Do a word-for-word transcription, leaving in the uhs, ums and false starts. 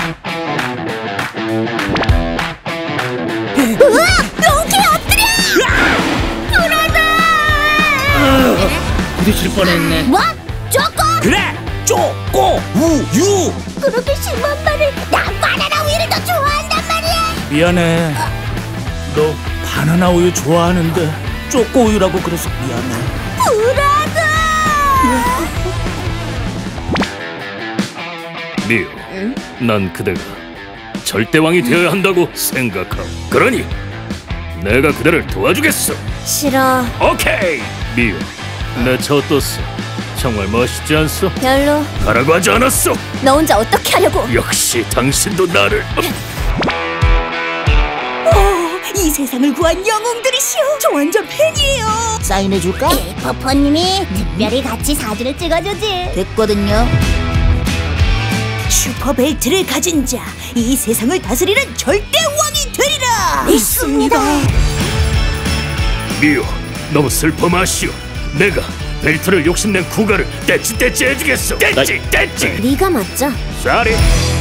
으악! 롱키 엎드려! 불안해! 부딪힐 뻔했네. 뭐? 쪼꼬? 그래! 쪼꼬 우유! 그렇게 심한 말을. 난 바나나 우유를 더 좋아한단 말이야. 미안해. 너 바나나 우유 좋아하는데 쪼꼬 우유라고 그래서 미안해. 불안해! 미우, 응? 난 그대가 절대왕이 되어야 한다고 생각하고, 그러니 내가 그대를 도와주겠어. 싫어. 오케이! 미우, 내 차 어떻소? 정말 멋있지 않소? 별로. 가라고 하지 않았어? 너 혼자 어떻게 하려고? 역시 당신도 나를... 오, 이 세상을 구한 영웅들이시여. 저 완전 팬이에요. 사인해줄까? 퍼퍼님이 특별히 같이 사진을 찍어주지. 됐거든요. 슈퍼벨트를 가진 자, 이 세상을 다스리는 절대왕이 되리라. 있습니다. 미우, 너무 슬퍼 마시오. 내가 벨트를 욕심낸 구가를 떼찌 떼찌 해주겠어. 떼찌 떼찌. 네가 맞죠? 쏘리.